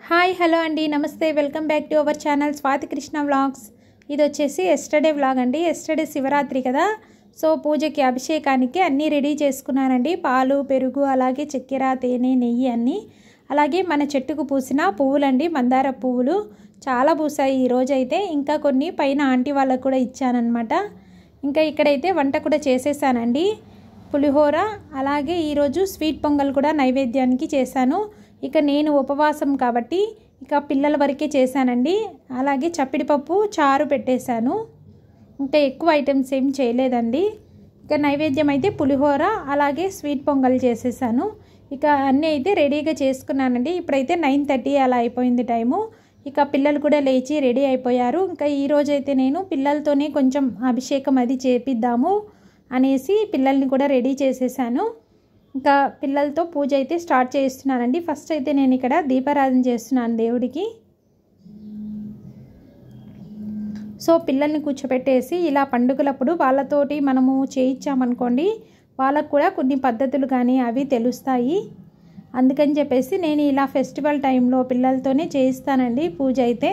Hi hello అండి నమస్తే welcome back to our channel Swathi Krishna vlogs. ఇది వచ్చేసి ఎస్టర్డే వ్లాగ్ అండి. ఎస్టర్డే శివరాత్రి కదా, సో పూజకి అభిషేకానికి అన్నీ రెడీ చేసుకున్నానండి. పాలు పెరుగు అలాగే చక్కెర తేనె నెయ్యి అన్నీ, అలాగే మన చెట్టుకు పూసిన పువ్వులండి, మందార పువ్వులు చాలా పూసాయి ఈరోజు అయితే. ఇంకా కొన్ని పైన ఆంటీ వాళ్ళకు కూడా ఇచ్చానమాట. ఇంకా ఇక్కడైతే వంట కూడా చేసేసానండి, పులిహోర అలాగే ఈరోజు స్వీట్ పొంగల్ కూడా నైవేద్యానికి చేశాను. ఇక నేను ఉపవాసం కాబట్టి ఇక పిల్లల వరకే చేశానండి. అలాగే చప్పిడిపప్పు చారు పెట్టేశాను, ఇంకా ఎక్కువ ఐటమ్స్ ఏం చేయలేదండి. ఇక నైవేద్యం అయితే పులిహోర అలాగే స్వీట్ పొంగల్ చేసేసాను. ఇక అన్నీ అయితే రెడీగా చేసుకున్నానండి. ఇప్పుడైతే 9:30 అలా అయిపోయింది టైము. ఇక పిల్లలు కూడా లేచి రెడీ అయిపోయారు. ఇంకా ఈరోజైతే నేను పిల్లలతోనే కొంచెం అభిషేకం అది చేపిద్దాము అనేసి పిల్లల్ని కూడా రెడీ చేసేసాను. ఇంకా పిల్లలతో పూజ అయితే స్టార్ట్ చేస్తున్నానండి. ఫస్ట్ అయితే నేను ఇక్కడ దీపారాధన చేస్తున్నాను దేవుడికి. సో పిల్లల్ని కూర్చోపెట్టేసి ఇలా పండుగలప్పుడు వాళ్ళతోటి మనము చేయించామనుకోండి, వాళ్ళకు కూడా కొన్ని పద్ధతులు కానీ అవి తెలుస్తాయి. అందుకని చెప్పేసి నేను ఇలా ఫెస్టివల్ టైంలో పిల్లలతోనే చేయిస్తానండి పూజ అయితే.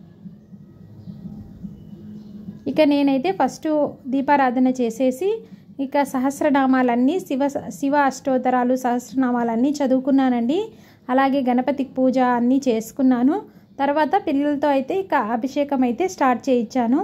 ఇక నేనైతే ఫస్ట్ దీపారాధన చేసేసి ఇక సహస్రనామాలన్నీ శివ అష్టోత్తరాలు సహస్రనామాలన్నీ చదువుకున్నానండి. అలాగే గణపతికి పూజ అన్నీ చేసుకున్నాను. తర్వాత పిల్లలతో అయితే ఇక అభిషేకం అయితే స్టార్ట్ చేయించాను.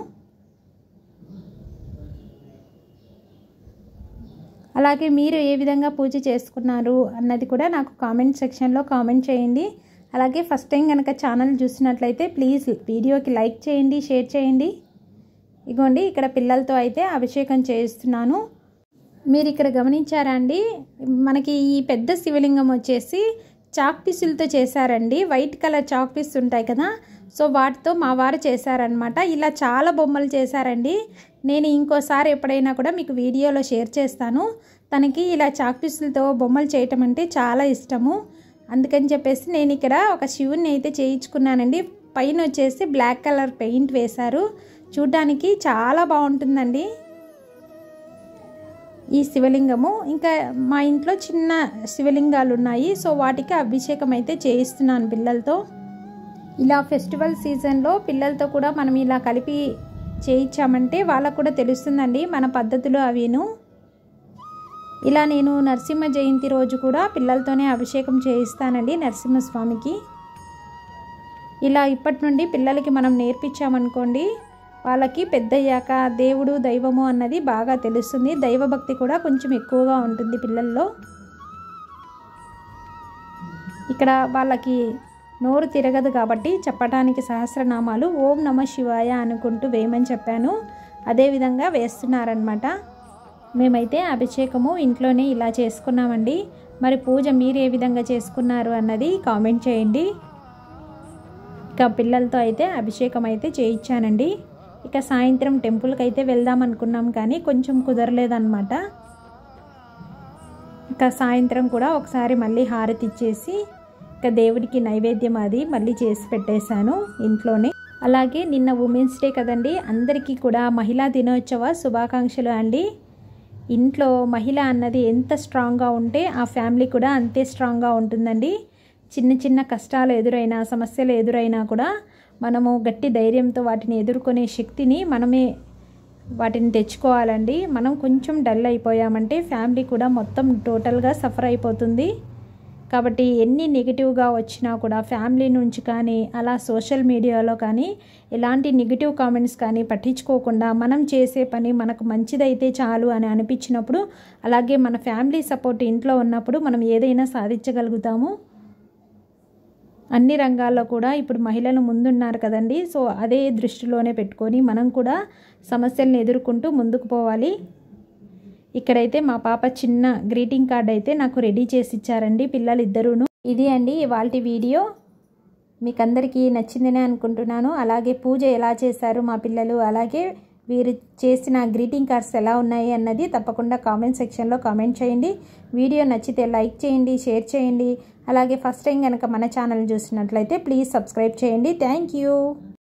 అలాగే మీరు ఏ విధంగా పూజ చేసుకున్నారు అన్నది కూడా నాకు కామెంట్ సెక్షన్లో కామెంట్ చేయండి. అలాగే ఫస్ట్ టైం కనుక ఛానల్ చూసినట్లయితే ప్లీజ్ వీడియోకి లైక్ చేయండి, షేర్ చేయండి. ఇగోండి ఇక్కడ పిల్లలతో అయితే అభిషేకం చేయిస్తున్నాను. మీరు ఇక్కడ గమనించారా అండి, మనకి ఈ పెద్ద శివలింగం వచ్చేసి చాక్ పీసులతో చేశారండి. వైట్ కలర్ చాక్ పీస్ ఉంటాయి కదా, సో వాటితో మా వారు చేశారనమాట. ఇలా చాలా బొమ్మలు చేశారండి. నేను ఇంకోసారి ఎప్పుడైనా కూడా మీకు వీడియోలో షేర్ చేస్తాను. తనకి ఇలా చాక్ పీసులతో బొమ్మలు చేయటం అంటే చాలా ఇష్టము. అందుకని చెప్పేసి నేను ఇక్కడ ఒక శివుని అయితే చేయించుకున్నానండి. పైన వచ్చేసి బ్లాక్ కలర్ పెయింట్ వేశారు. చూడ్డానికి చాలా బాగుంటుందండి ఈ శివలింగము. ఇంకా మా ఇంట్లో చిన్న శివలింగాలు ఉన్నాయి, సో వాటికి అభిషేకం అయితే చేయిస్తున్నాను పిల్లలతో. ఇలా ఫెస్టివల్ సీజన్లో పిల్లలతో కూడా మనం ఇలా కలిపి చేయించామంటే వాళ్ళకు కూడా తెలుస్తుందండి మన పద్ధతులు అవిను. ఇలా నేను నరసింహ జయంతి రోజు కూడా పిల్లలతోనే అభిషేకం చేయిస్తానండి నరసింహస్వామికి. ఇలా ఇప్పటి నుండి పిల్లలకి మనం నేర్పించామనుకోండి, వాళ్ళకి పెద్దయ్యాక దేవుడు దైవము అన్నది బాగా తెలుస్తుంది. దైవభక్తి కూడా కొంచెం ఎక్కువగా ఉంటుంది పిల్లల్లో. ఇక్కడ వాళ్ళకి నోరు తిరగదు కాబట్టి చెప్పడానికి సహస్రనామాలు ఓం నమ శివాయ అనుకుంటూ వేయమని చెప్పాను. అదేవిధంగా వేస్తున్నారనమాట. మేమైతే అభిషేకము ఇంట్లోనే ఇలా చేసుకున్నామండి. మరి పూజ మీరు ఏ విధంగా చేసుకున్నారు అన్నది కామెంట్ చేయండి. ఇక పిల్లలతో అయితే అభిషేకం అయితే చేయించానండి. ఇక సాయంత్రం టెంపుల్కి అయితే వెళ్దాం అనుకున్నాం కానీ కొంచెం కుదరలేదన్నమాట. ఇక సాయంత్రం కూడా ఒకసారి మళ్ళీ హారతి ఇచ్చేసి ఇక దేవుడికి నైవేద్యం అది మళ్ళీ చేసి పెట్టేశాను ఇంట్లోనే. అలాగే నిన్న ఉమెన్స్ డే కదండి, అందరికీ కూడా మహిళా దినోత్సవ శుభాకాంక్షలు అండి. ఇంట్లో మహిళ అన్నది ఎంత స్ట్రాంగ్గా ఉంటే ఆ ఫ్యామిలీ కూడా అంతే స్ట్రాంగ్గా ఉంటుందండి. చిన్న చిన్న కష్టాలు ఎదురైనా సమస్యలు ఎదురైనా కూడా మనము గట్టి ధైర్యంతో వాటిని ఎదుర్కొనే శక్తిని మనమే వాటిని తెచ్చుకోవాలండి. మనం కొంచెం డల్ అయిపోయామంటే ఫ్యామిలీ కూడా మొత్తం టోటల్గా సఫర్ అయిపోతుంది. కాబట్టి ఎన్ని నెగిటివ్గా వచ్చినా కూడా ఫ్యామిలీ నుంచి కానీ అలా సోషల్ మీడియాలో కానీ ఎలాంటి నెగిటివ్ కామెంట్స్ కానీ పట్టించుకోకుండా మనం చేసే పని మనకు మంచిదైతే చాలు అని అనిపించినప్పుడు, అలాగే మన ఫ్యామిలీ సపోర్ట్ ఇంట్లో ఉన్నప్పుడు మనం ఏదైనా సాధించగలుగుతాము. అన్ని రంగాల్లో కూడా ఇప్పుడు మహిళలు ముందున్నారు కదండి, సో అదే దృష్టిలోనే పెట్టుకొని మనం కూడా సమస్యలను ఎదుర్కొంటూ ముందుకు పోవాలి. ఇక్కడైతే మా పాప చిన్న గ్రీటింగ్ కార్డ్ అయితే నాకు రెడీ చేసి ఇచ్చారండి పిల్లలు ఇద్దరును. ఇది అండి ఇవాల్టి వీడియో. మీకు అందరికీ నచ్చిందనే అనుకుంటున్నాను. అలాగే పూజ ఎలా చేశారు మా పిల్లలు, అలాగే వీరు చేసిన గ్రీటింగ్ కార్డ్స్ ఎలా ఉన్నాయి అన్నది తప్పకుండా కామెంట్ సెక్షన్లో కామెంట్ చేయండి. వీడియో నచ్చితే లైక్ చేయండి, షేర్ చేయండి. అలాగే ఫస్ట్ టైం కనుక మన ఛానల్ చూసినట్లయితే ప్లీజ్ సబ్స్క్రైబ్ చేయండి. Thank you.